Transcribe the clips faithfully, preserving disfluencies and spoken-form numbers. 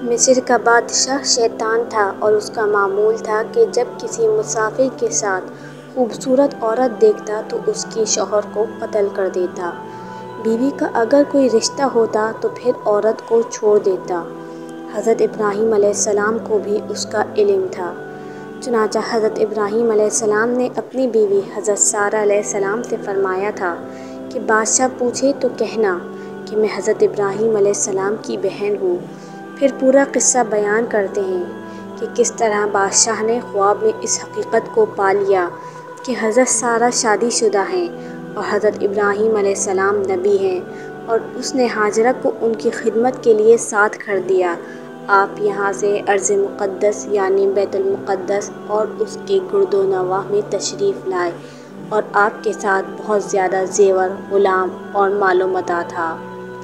مصر کا بادشاہ شیطان تھا اور اس کا معمول تھا کہ جب کسی مسافر کے ساتھ خوبصورت عورت دیکھتا تو اس کے شوہر کو قتل کر دیتا۔ بیوی کا اگر کوئی رشتہ ہوتا تو پھر عورت کو چھوڑ دیتا۔ حضرت ابراہیم علیہ السلام کو بھی اس کا علم تھا۔ چنانچہ حضرت ابراہیم علیہ السلام نے اپنی بیوی حضرت سارہ علیہ السلام سے فرمایا تھا کہ بادشاہ پوچھے تو کہنا کہ میں حضرت ابراہیم علیہ السلام کی بہن ہوں۔ پھر پورا قصہ بیان کرتے ہیں کہ کس طرح بادشاہ نے خواب میں اس حقیقت کو پا لیا کہ حضرت سارہ شادی شدہ ہیں اور حضرت ابراہیم علیہ السلام نبی ہیں، اور اس نے ہاجرہ کو ان کی خدمت کے لیے ساتھ کر دیا۔ آپ یہاں سے ارض مقدس یعنی بیت المقدس اور اس کے گرد و نواح میں تشریف لائے، اور آپ کے ساتھ بہت زیادہ زیور، غلام اور مال و متاع تھا۔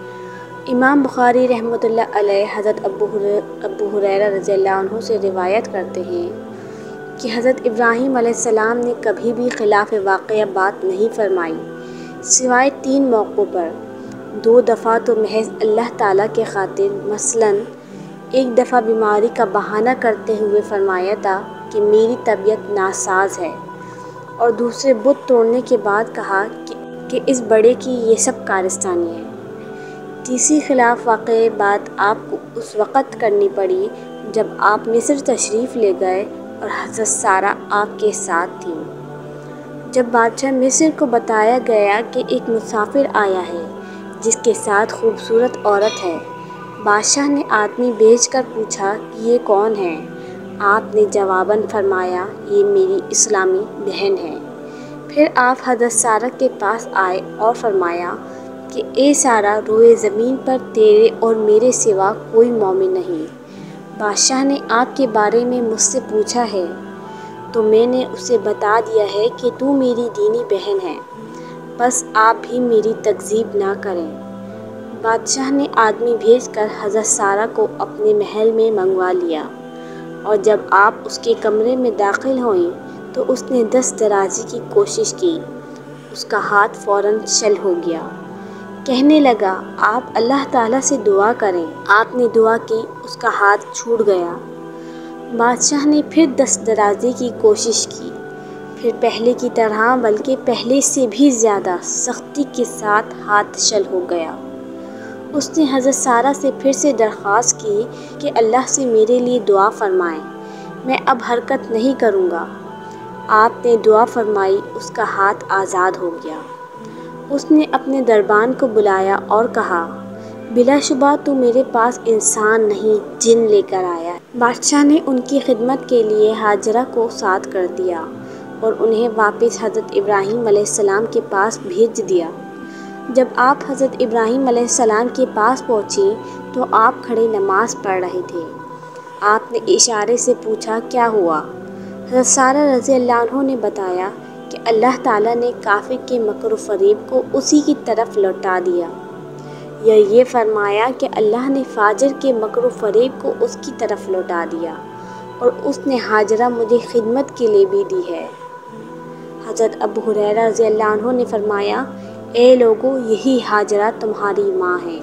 امام بخاری رحمۃ اللہ علیہ حضرت ابو ابو ہریرہ رضی اللہ عنہ سے روایت کرتے ہیں کہ حضرت ابراہیم علیہ السلام نے کبھی بھی خلاف واقعہ بات نہیں فرمائی، سوائے تین موقعوں پر۔ دو دفعہ تو محض اللہ تعالیٰ کے خاطر، مثلاً ایک دفعہ بیماری کا بہانہ کرتے ہوئے فرمایا تھا کہ میری طبیعت ناساز ہے، اور دوسرے بت توڑنے کے بعد کہا کہ کہ اس بڑے کی یہ سب کارستانی ہے۔ تیسری خلاف واقعہ بات آپ کو اس وقت کرنی پڑی جب آپ مصر تشریف لے گئے اور حضرت سارہ آپ کے ساتھ تھیں۔ جب بادشاہ مصر کو بتایا گیا کہ ایک مسافر آیا ہے جس کے ساتھ خوبصورت عورت ہے، بادشاہ نے آدمی بھیج کر پوچھا کہ یہ کون ہے؟ آپ نے جواباً فرمایا یہ میری اسلامی بہن ہے۔ پھر آپ حضرت سارہ کے پاس آئے اور فرمایا کہ اے سارہ، روئے زمین پر تیرے اور میرے سوا کوئی مومن نہیں۔ بادشاہ نے آپ کے بارے میں مجھ سے پوچھا ہے تو میں نے اسے بتا دیا ہے کہ تو میری دینی بہن ہے، بس آپ بھی میری تکذیب نہ کریں۔ بادشاہ نے آدمی بھیج کر حضرت سارہ کو اپنے محل میں منگوا لیا، اور جب آپ اس کے کمرے میں داخل ہوئیں تو اس نے دست درازی کی کوشش کی، اس کا ہاتھ فوراً شل ہو گیا۔ کہنے لگا آپ اللہ تعالیٰ سے دعا کریں۔ آپ نے دعا کی، اس کا ہاتھ چھوٹ گیا۔ بادشاہ نے پھر دست درازی کی کوشش کی، پھر پہلے کی طرح بلکہ پہلے سے بھی زیادہ سختی کے ساتھ ہاتھ شل ہو گیا۔ اس نے حضرت سارہ سے پھر سے درخواست کی کہ اللہ سے میرے لیے دعا فرمائیں، میں اب حرکت نہیں کروں گا۔ آپ نے دعا فرمائی، اس کا ہاتھ آزاد ہو گیا۔ اس نے اپنے دربان کو بلایا اور کہا بلا شبہ تو میرے پاس انسان نہیں جن لے کر آیا ہے۔ بادشاہ نے ان کی خدمت کے لیے ہاجرہ کو ساتھ کر دیا اور انہیں واپس حضرت ابراہیم علیہ السلام کے پاس بھیج دیا۔ جب آپ حضرت ابراہیم علیہ السلام کے پاس پہنچی تو آپ کھڑے نماز پڑھ رہے تھے۔ آپ نے اشارے سے پوچھا کیا ہوا؟ حضرت سارہ رضی اللہ عنہ نے بتایا کہ اللہ تعالیٰ نے کافر کے مکر و فریب کو اسی کی طرف لوٹا دیا، یا یہ فرمایا کہ اللہ نے فاجر کے مکر و فریب کو اس کی طرف لوٹا دیا، اور اس نے ہاجرہ مجھے خدمت کے لیے بھی دی ہے۔ حضرت ابو ہریرہ رضی اللہ عنہ نے فرمایا اے لوگو، یہی ہاجرہ تمہاری ماں ہے۔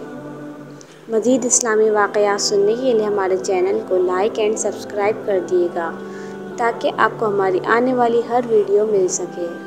مزید اسلامی واقعات سننے کے لیے ہمارے چینل کو لائک اینڈ سبسکرائب کر دیے گا تاکہ آپ کو ہماری آنے والی ہر ویڈیو مل سکے۔